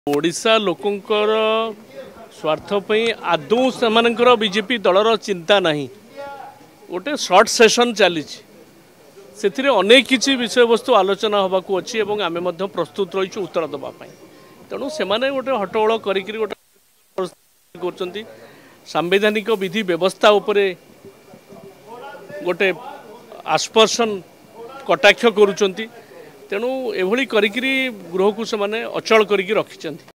ओडिशा लोकंकर स्वार्थ आदौ से बीजेपी दलर चिंता नहीं गोटे सर्ट सेशन चली से अनेक किसी विषय वस्तु आलोचना होबाकू अच्छी और आम प्रस्तुत रही उत्तर देवाई तेणु से गोटे हट्टगोल कर सांविधानिक विधि व्यवस्था उपरे गोटे आस्पर्शन कटाक्ष करुँच तेणु एभली गृह को से अचल कर रखिंट।